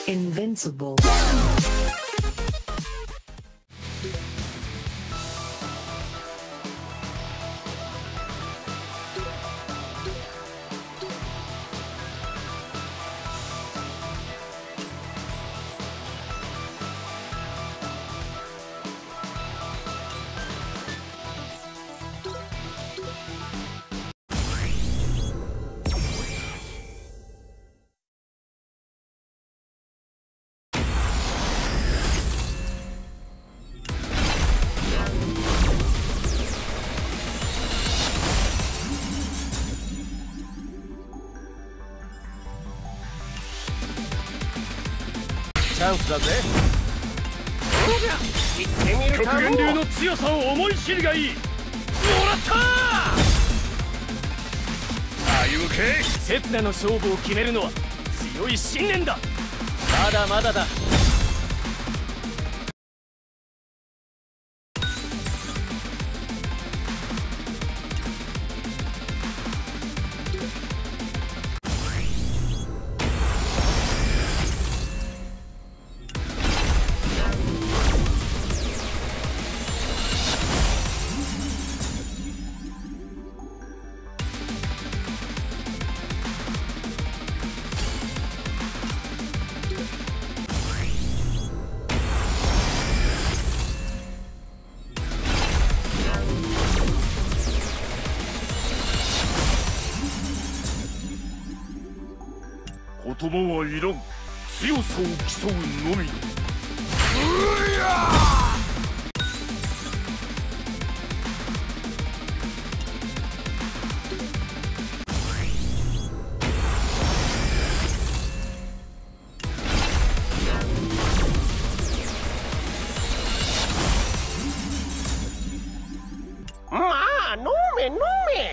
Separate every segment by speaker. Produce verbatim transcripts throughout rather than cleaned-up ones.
Speaker 1: Invincible.
Speaker 2: チャンスだぜ。
Speaker 3: そうじゃ、行ってみるかも。
Speaker 2: 極限流の強さを思い知るがいい。もらったー。ああいうけ刹那の勝負を決めるのは強い信念だ。まだまだだ。言葉はいらん。強さを競うのみだ。うりゃ
Speaker 3: まあ飲め飲め。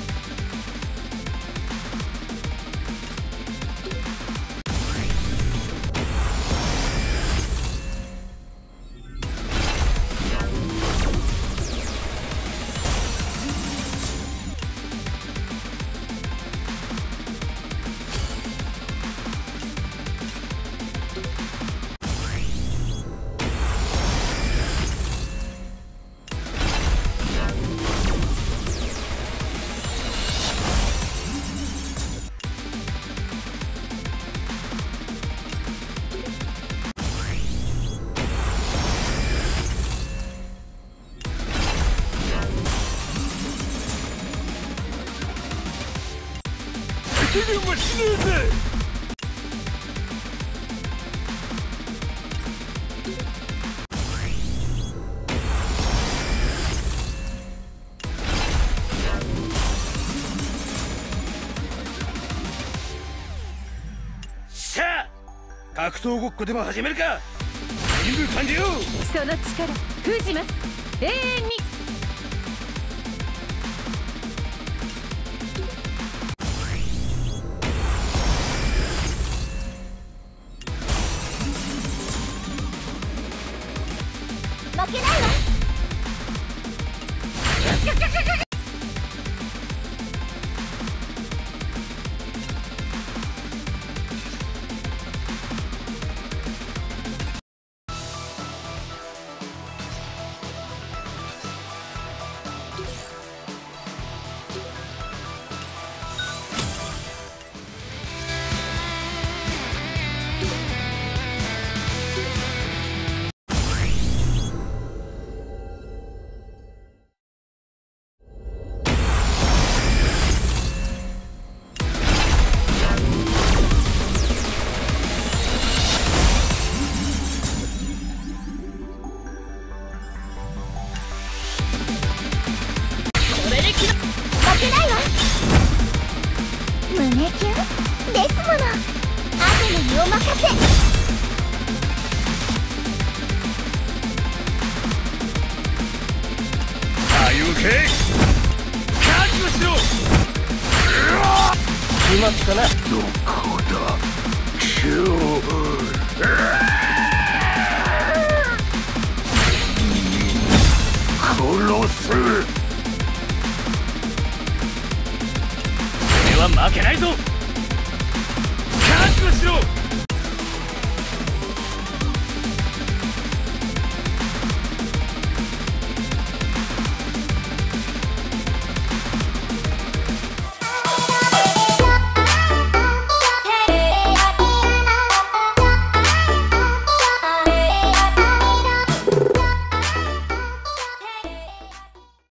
Speaker 2: 手でもしねえぜ。さあ、格闘ごっこでも始めるか。任務完了。
Speaker 4: その力封じます。永遠に。負けないわ。負けないわ。胸キュンですもの。アテナにお任せ。
Speaker 2: ああいうけ覚悟しろ。決まったな。どこ